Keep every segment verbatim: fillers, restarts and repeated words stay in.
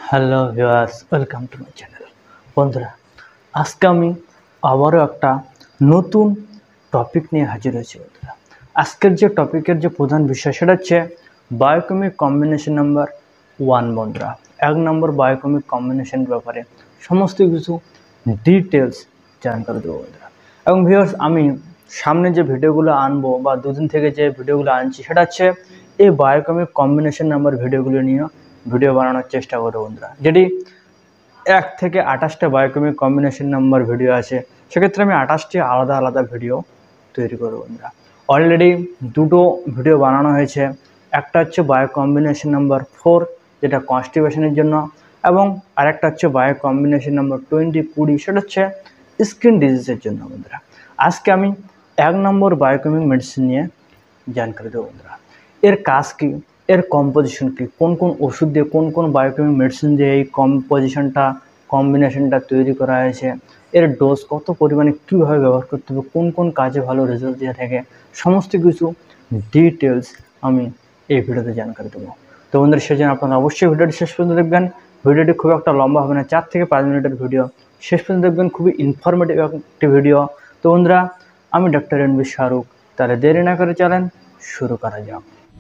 Hello viewers, welcome to my channel. বন্ধুরা, আজকে আমি আবারও একটা নতুন টপিক নিয়ে হাজির হয়েছি। বন্ধুরা, আজকের যে টপিকের যে প্রধান বিষয় সেটা হচ্ছে বায়োকেমিক কম্বিনেশন নাম্বার ওয়ান। বন্ধুরা, এক নম্বর বায়োকেমিক কম্বিনেশন ব্যাপারে সমস্ত কিছু ডিটেলস জানকারি দেবো বন্ধুরা। এবং ভিউয়ার্স, আমি সামনে যে ভিডিওগুলো আনবো বা দুদিন থেকে যে ভিডিওগুলো আনছি সেটা হচ্ছে এই বায়োকেমিক কম্বিনেশন নাম্বার ভিডিওগুলো নিয়ে ভিডিও বানানোর চেষ্টা করবো বন্ধুরা। যেটি এক থেকে আঠাশটা বায়োকেমিক কম্বিনেশন নাম্বার ভিডিও আছে, সেক্ষেত্রে আমি আঠাশটি আলাদা আলাদা ভিডিও তৈরি করবো বন্ধুরা। অলরেডি দুটো ভিডিও বানানো হয়েছে। একটা হচ্ছে বায়ো কম্বিনেশন নাম্বার ফোর, যেটা কনস্টিপেশনের জন্য, এবং আরেকটা হচ্ছে বায়ো কম্বিনেশন নাম্বার টোয়েন্টি কুড়ি, সেটা হচ্ছে স্কিন ডিজিজের জন্য বন্ধুরা। আজকে আমি এক নম্বর বায়োকেমিক মেডিসিন নিয়ে জানকারি দেবো বন্ধুরা। এর কাজ কী, এর কম্পোজিশন কী, কোন কোন ওষুধ দিয়ে, কোন কোন বায়োকেমিক মেডিসিন দিয়ে এই কম্পোজিশনটা কম্বিনেশনটা তৈরি করা হয়েছে, এর ডোজ কত পরিমাণে কীভাবে ব্যবহার করতে হবে, কোন কোন কাজে ভালো রেজাল্ট দিয়ে থাকে, সমস্ত কিছু ডিটেলস আমি এই ভিডিওতে জানকারি দেবো। তো বন্ধুরা, সেজন্য আপনারা অবশ্যই ভিডিওটি শেষ পর্যন্ত দেখবেন। ভিডিওটি খুব একটা লম্বা হবে না, চার থেকে পাঁচ মিনিটের ভিডিও, শেষ পর্যন্ত দেখবেন। খুবই ইনফরমেটিভ একটি ভিডিও। তো বন্ধুরা, আমি ডক্টর এন বি শাহরুখ, তাহলে দেরি না করে চলেন শুরু করা যাক।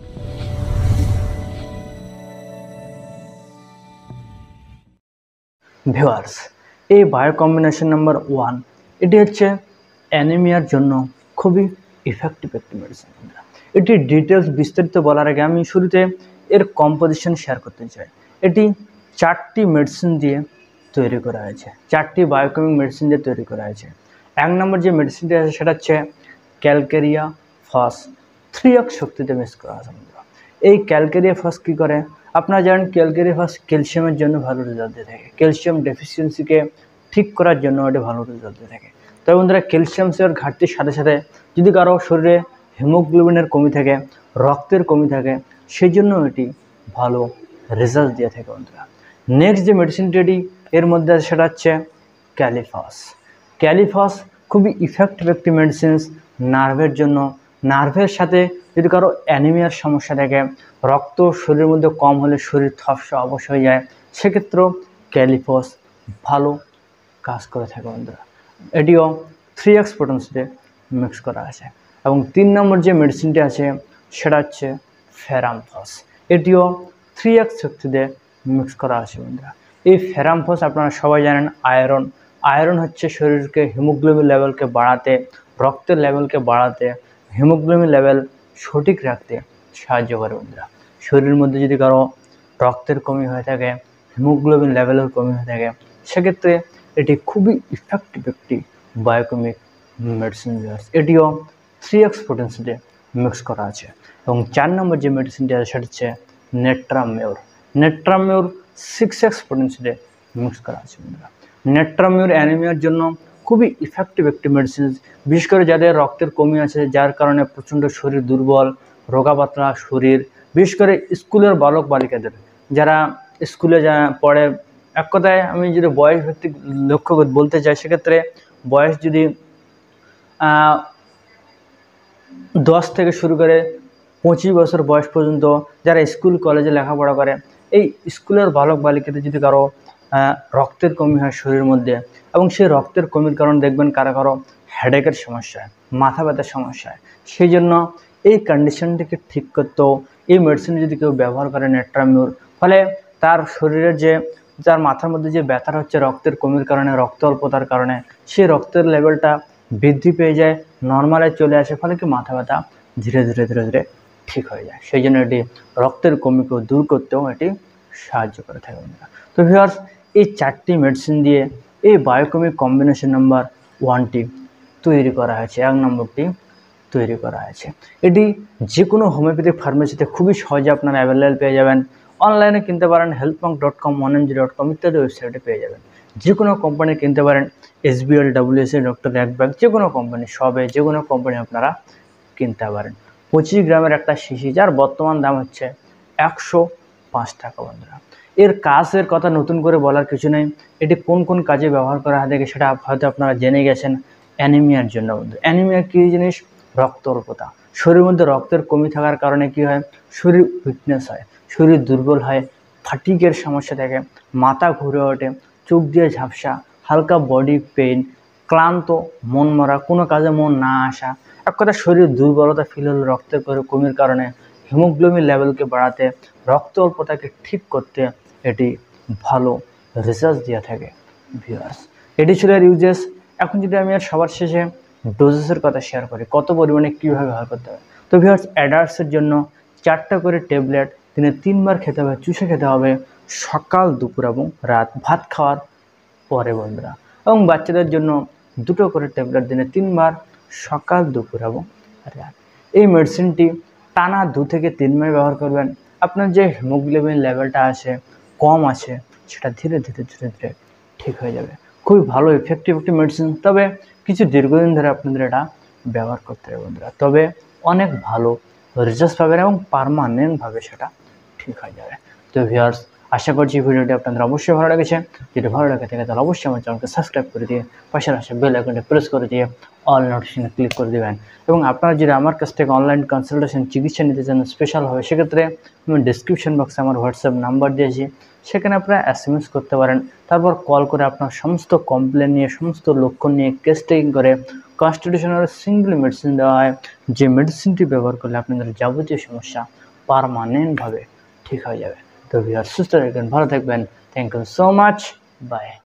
ভিউয়ার্স, এই বায়ো কম্বিনেশন নাম্বার ওয়ান, এটি হচ্ছে অ্যানিমিয়ার জন্য খুবই ইফেক্টিভ একটি মেডিসিন। এটি ডিটেলস বিস্তারিত বলার আগে আমি শুরুতে এর কম্পোজিশন শেয়ার করতে চাই। এটি চারটি মেডিসিন দিয়ে তৈরি করা হয়েছে, চারটি বায়োকেমিক মেডিসিন দিয়ে তৈরি করা হয়েছে। এক নম্বর যে মেডিসিনটি আছে সেটা হচ্ছে ক্যালকেরিয়া ফস, থ্রি এক্স শক্তিতে মিক্স করা আছে। এই ক্যালকেরিয়া ফস কী করে আপনারা জানেন? ক্যালকেরিয়া ফস ক্যালসিয়ামের জন্য ভালো রেজাল্ট দিয়ে থাকে, ক্যালসিয়াম ডেফিসিয়েন্সিকে ঠিক করার জন্য এটি ভালো রেজাল্ট দিয়ে থাকে। তবে বন্ধুরা, ক্যালসিয়ামের ঘাটতির সাথে সাথে যদি কারো শরীরে হিমোগ্লোবিনের কমি থাকে, রক্তের কমি থাকে, সেই জন্য এটি ভালো রেজাল্ট দিয়ে থাকে বন্ধুরা। নেক্সট যে মেডিসিনটি এটি এর মধ্যে আছে সেটা হচ্ছে ক্যালিফস। ক্যালিফস খুবই ইফেক্টিভ একটি মেডিসিন নার্ভের জন্য। নার্ভের সাথে যদি কারো অ্যানিমিয়ার সমস্যা থাকে, রক্ত শরীরের মধ্যে কম হলে শরীর ধপসা অবশ হয়ে যায়, সেক্ষেত্রেও ক্যালিফস ভালো কাজ করে থাকে বন্ধুরা। এটিও থ্রি এক্স পোটেন্সিতে মিক্স করা আছে। এবং তিন নম্বর যে মেডিসিনটি আছে সেটা হচ্ছে ফেরামফস। এটিও থ্রি এক্স শক্তিতে মিক্স করা আছে বন্ধুরা। এই ফেরামফস আপনারা সবাই জানেন আয়রন। আয়রন হচ্ছে শরীরকে হিমোগ্লোবিন লেভেলকে বাড়াতে, রক্তের লেভেলকে বাড়াতে, হিমোগ্লোবিন লেভেল সঠিক রাখতে সাহায্য করে বন্ধুরা। শরীরের মধ্যে যদি কারো রক্তের কমি হয়ে থাকে, হিমোগ্লোবিন লেভেলের কমি হয়ে থাকে, সেক্ষেত্রে এটি খুবই ইফেক্টিভ একটি বায়োকেমিক মেডিসিন। এটিও থ্রি এক্স পোটেন্সিতে মিক্স করা আছে। এবং চার নম্বর যে মেডিসিনটি আছে সেটা হচ্ছে নেট্রামিউর। নেট্রামিউর সিক্স এক্স পোটেন্সিতে মিক্স করা আছে বন্ধুরা। নেট্রামিউর অ্যানিমিয়ার জন্য খুবই ইফেক্টিভ একটি মেডিসিন, বিশেষ করে যাদের রক্তের কমি আছে, যার কারণে প্রচণ্ড শরীর দুর্বল, রোগাপাতলা শরীর, বিশেষ করে স্কুলের বালক বালিকাদের, যারা স্কুলে যা পড়ে, এক কথায় আমি যদি বয়স ভিত্তিক লক্ষ্য বলতে চাই, সেক্ষেত্রে বয়স যদি দশ থেকে শুরু করে পঁচিশ বছর বয়স পর্যন্ত যারা স্কুল কলেজে লেখাপড়া করে, এই স্কুলের বালক বালিকাদের যদি কারো রক্তের কমি হয় শরীরের মধ্যে, এবং সেই রক্তের কমির কারণে দেখবেন কারো কারো হেডেকের সমস্যা হয়, মাথা ব্যথার সমস্যা হয়, সেই জন্য এই কন্ডিশনটিকে ঠিক করতেও এই মেডিসিন যদি কেউ ব্যবহার করে নেট্রামিউর, ফলে তার শরীরের যে যার মাথার মধ্যে যে ব্যথাটা হচ্ছে রক্তের কমির কারণে, রক্ত অল্পতার কারণে, সেই রক্তের লেভেলটা বৃদ্ধি পেয়ে যায়, নর্মালে চলে আসে, ফলে কি মাথা ব্যথা ধীরে ধীরে ধীরে ধীরে ঠিক হয়ে যায়। সেই জন্য এটি রক্তের কমিকেও দূর করতেও এটি সাহায্য করে থাকে বন্ধুরা। তো ভিউয়ার্স, এই চারটি মেডিসিন দিয়ে এই বায়োকেমিক কম্বিনেশন নাম্বার ওয়ানটি তৈরি করা হয়েছে, এক নম্বরটি তৈরি করা হয়েছে। এটি যে কোনো হোমিওপ্যাথিক ফার্মেসিতে খুবই সহজে আপনারা অ্যাভেলেবেল পেয়ে যাবেন। অনলাইনে কিনতে পারেন, হেলথপঙ্ক dot com, one M G dot com ইত্যাদি ওয়েবসাইটে পেয়ে যাবেন। যে কোনো কোম্পানি কিনতে পারেন, S B L, W S A, doctor একব্যাগ, যে কোনো কোম্পানি, সবে যে কোনো কোম্পানি আপনারা কিনতে পারেন। পঁচিশ গ্রামের একটা শিশি, যার বর্তমান দাম হচ্ছে একশো পাঁচ টাকা বন্ধুরা। এর কাজের কথা নতুন করে বলার কিছু নেই। এটি কোন কোন কাজে ব্যবহার করা হয় থাকে সেটা হয়তো আপনারা জেনে গেছেন। অ্যানিমিয়ার জন্য বন্ধু, অ্যানিমিয়া কী জিনিস? রক্ত অল্পতা। শরীরের মধ্যে রক্তের কমি থাকার কারণে কি হয়? শরীর উইকনেস হয়, শরীর দুর্বল হয়, ফাটিকের সমস্যা থাকে, মাথা ঘুরে ওঠে, চোখ দিয়ে ঝাপসা, হালকা বডি পেইন, ক্লান্ত, মন মরা, কোনো কাজে মন না আসা, এক কথা শরীর দুর্বলতা ফিল হলে রক্তের কমির কারণে হিমোগ্লোবিন লেভেলকে বাড়াতে, রক্ত অল্পতাকে ঠিক করতে এটি ভালো রেজাল্ট দিয়ে থাকে ভিউয়ার্স। এটি ছিল এর ইউজেস। এখন যদি আমি আর সবার শেষে ডোজেসের কথা শেয়ার করি, কত পরিমাণে কীভাবে ব্যবহার করতে হবে। তো ভিউয়ার্স, অ্যাডাল্টসের জন্য চারটা করে ট্যাবলেট দিনে তিনবার খেতে হবে, চুষে খেতে হবে, সকাল, দুপুর এবং রাত ভাত খাওয়ার পরে বন্ধুরা। এবং বাচ্চাদের জন্য দুটো করে ট্যাবলেট দিনে তিনবার, সকাল, দুপুর এবং রাত। এই মেডিসিনটি টানা দু থেকে তিন মাস ব্যবহার করবেন। আপনার যে হিমোগ্লোবিন লেভেলটা আছে, কম আছে, সেটা ধীরে ধীরে ধীরে ধীরে ঠিক হয়ে যাবে। খুবই ভালো ইফেক্টিভ একটি মেডিসিন, তবে কিছু দীর্ঘদিন ধরে আপনাদের এটা ব্যবহার করতে হবে বন্ধুরা, তবে অনেক ভালো রেজাল্ট পাবেন এবং পার্মানেন্টভাবে সেটা ঠিক হয়ে যাবে। তো ভিউয়ার্স, আশা করছি ভিডিওটি আপনাদের অবশ্যই ভালো লেগেছে। যদি ভালো লাগে থাকে তাহলে অবশ্যই আমার চ্যানেলকে সাবস্ক্রাইব করে দিয়ে পাশে আসে বেল আইকনটা প্রেস করে দিয়ে অল নোটিফিকেশনে ক্লিক করে দেবেন। এবং আপনারা যদি আমার কাছ থেকে অনলাইন কনসালটেশন চিকিৎসা নিতে চান স্পেশাল হবে, সেক্ষেত্রে আমি ডিসক্রিপশন বক্সে আমার হোয়াটসঅ্যাপ নাম্বার দিয়েছি, সেখানে আপনারা এস এম এস করতে পারেন। তারপর কল করে আপনার সমস্ত কমপ্লেন নিয়ে, সমস্ত লক্ষণ নিয়ে কেস টেকিং করে কনস্টিটিউশনাল সিঙ্গল মেডিসিন দেওয়া হয়, যে মেডিসিনটি ব্যবহার করলে আপনাদের যাবতীয় সমস্যা পার্মানেন্টভাবে ঠিক হয়ে যাবে। তো ভিউয়ার্স, সুস্থ থাকবেন, ভালো থাকবেন। Thank you so much, by.